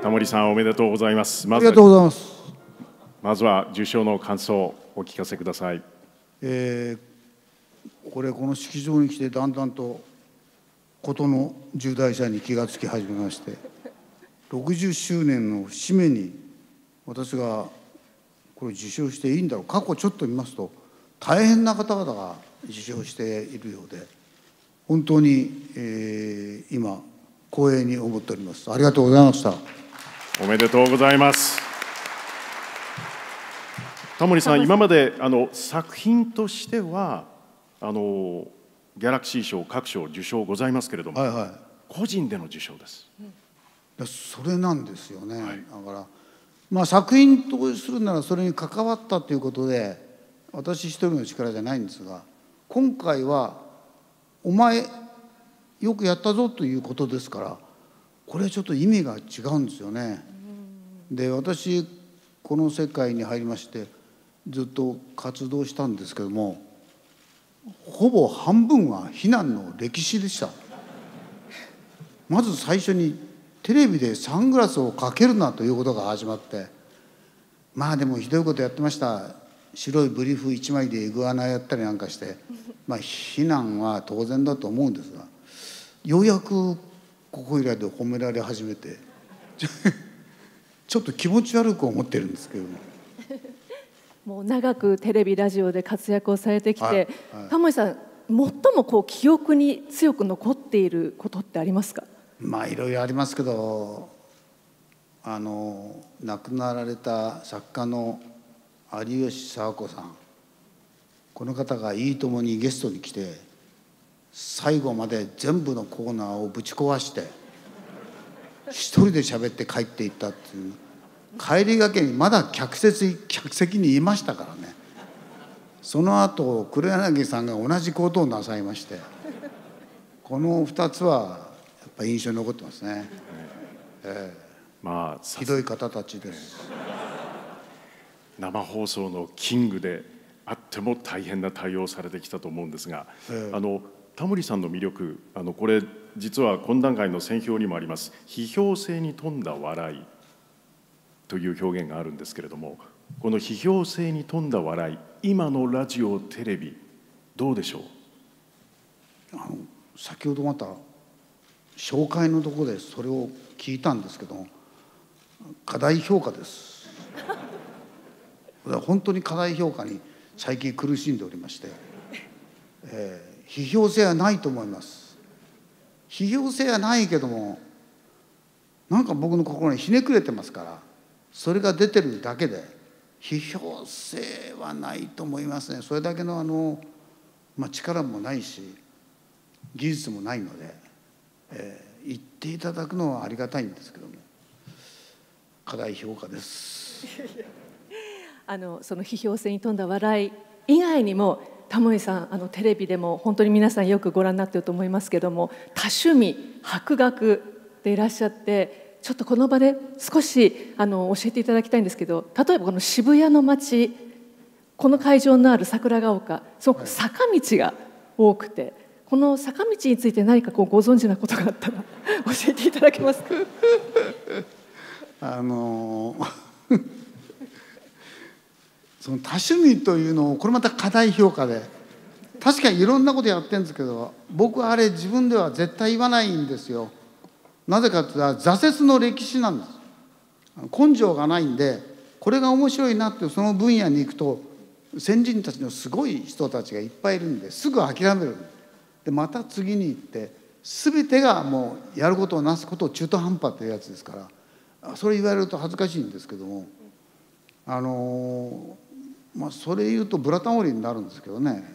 タモリさん、おめでとうございます。 ありがとうございます。 まずは受賞の感想をお聞かせください。 この式場に来てだんだんと事の重大さに気がつき始めまして、60周年の節目に私がこれ受賞していいんだろう。過去ちょっと見ますと大変な方々が受賞しているようで、本当に、今光栄に思っております。ありがとうございました。 おめでとうございます。タモリさん、今まで作品としてはギャラクシー賞各賞受賞ございますけれども、個人での受賞です。 それなんですよね。だからまあ作品とするならそれに関わったということで私一人の力じゃないんですが、今回はお前よくやったぞということですから、これはちょっと意味が違うんですよね。で、私この世界に入りましてずっと活動したんですけども、ほぼ半分は避難の歴史でした。まず最初にテレビでサングラスをかけるなということが始まって、まあでもひどいことやってました。白いブリーフ1枚でイグアナやったりなんかして、まあ避難は当然だと思うんですが、ようやくここいらで褒められ始めてちょっと気持ち悪く思ってるんですけども。 もう長くテレビラジオで活躍をされてきて、タモリさん最も記憶に強く残っていることってありますか？ まあいろいろありますけど、亡くなられた作家の有吉佐和子さん、この方が「いいとも!」にゲストに来て最後まで全部のコーナーをぶち壊して一人で喋って帰っていったっていう。帰りがけにまだ客席にいましたからね。その後黒柳さんが同じことをなさいまして、この2つはやっぱり印象に残ってますね。まあひどい方たちです。 生放送のキングであっても大変な対応をされてきたと思うんですが、タモリさんの魅力、これ実は懇談会の選評にもあります批評性に富んだ笑いという表現があるんですけれども、この批評性に富んだ笑い、今のラジオテレビどうでしょう？ 先ほどまた紹介のところでそれを聞いたんですけど、過大評価です。本当に過大評価に最近苦しんでおりまして、批評性はないと思います。批評性はないけどもなんか僕の心にひねくれてますから、それが出てるだけで批評性はないと思いますね。それだけの力もないし技術もないので、言っていただくのはありがたいんですけども、過大評価です。 その批評性に富んだ笑い以外にもタモリさんテレビでも本当に皆さんよくご覧になっていると思いますけども、多趣味博学でいらっしゃって、ちょっとこの場で少し教えていただきたいんですけど、例えばこの渋谷の街、この会場のある桜ヶ丘、すごく坂道が多くて、この坂道について何かご存知なことがあったら教えていただけますか？ その多趣味というのをこれまた過大評価で、確かにいろんなことやってるんですけど、僕はあれ自分では絶対言わないんですよ。なぜかというと挫折の歴史なんです。根性がないんで、これが面白いなってその分野に行くと先人たちのすごい人たちがいっぱいいるんですぐ諦める。でまた次に行って全てがもうやることをなすことを中途半端というやつですから、それ言われると恥ずかしいんですけども、それ言うとブラタモリになるんですけどね。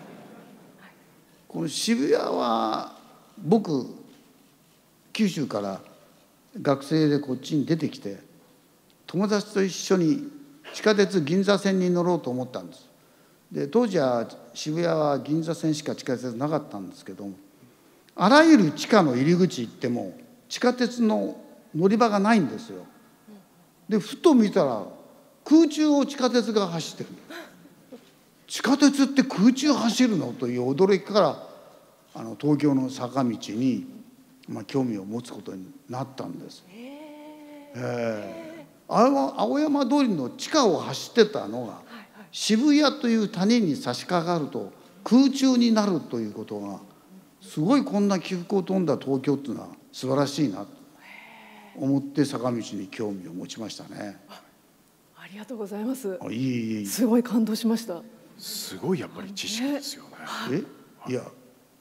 この渋谷は僕九州から学生でこっちに出てきて友達と一緒に地下鉄銀座線に乗ろうと思ったんです。で当時は渋谷は銀座線しか地下鉄なかったんですけども、あらゆる地下の入り口行っても地下鉄の乗り場がないんですよ。でふと見たら空中を地下鉄が走ってる。地下鉄って空中走るのという驚きから東京の坂道に興味を持つことになったんです。 青山通りの地下を走ってたのが渋谷という谷に差し掛かると空中になるということがすごい、こんな起伏を飛んだ東京っていうのは素晴らしいなと思って坂道に興味を持ちましたね。 ありがとうございます。 いいすごい感動しました。 すごいやっぱり知識ですよね。 いや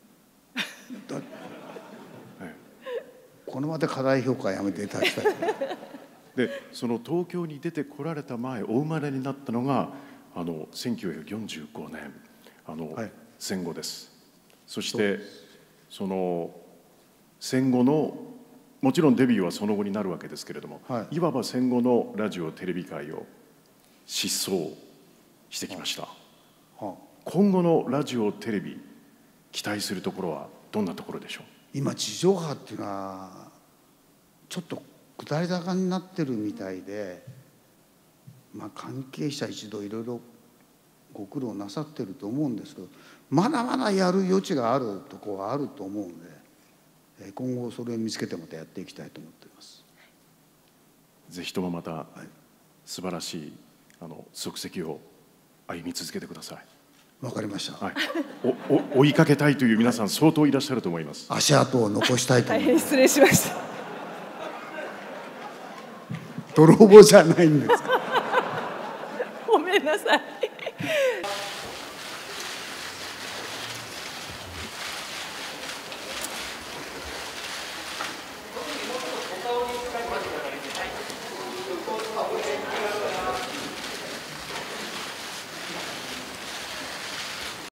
このまで過大評価はやめていただきたい。 でその東京に出てこられた前、お生まれになったのが1945年戦後です。そしてその戦後の、もちろんデビューはその後になるわけですけれども、いわば戦後のラジオテレビ界を疾走してきました。今後のラジオテレビ期待するところはどんなところでしょう？ 今地上波っていうのはちょっと下り坂になってるみたいで、関係者一同いろいろご苦労なさってると思うんですけど、まだまだやる余地があるところはあると思うので、今後それを見つけてまたやっていきたいと思っています。 ぜひともまた素晴らしい足跡を歩み続けてください。 わかりました。 追いかけたいという皆さん相当いらっしゃると思います。 足跡を残したいと思います。 大変失礼しました。 泥棒じゃないんですか。 ごめんなさい。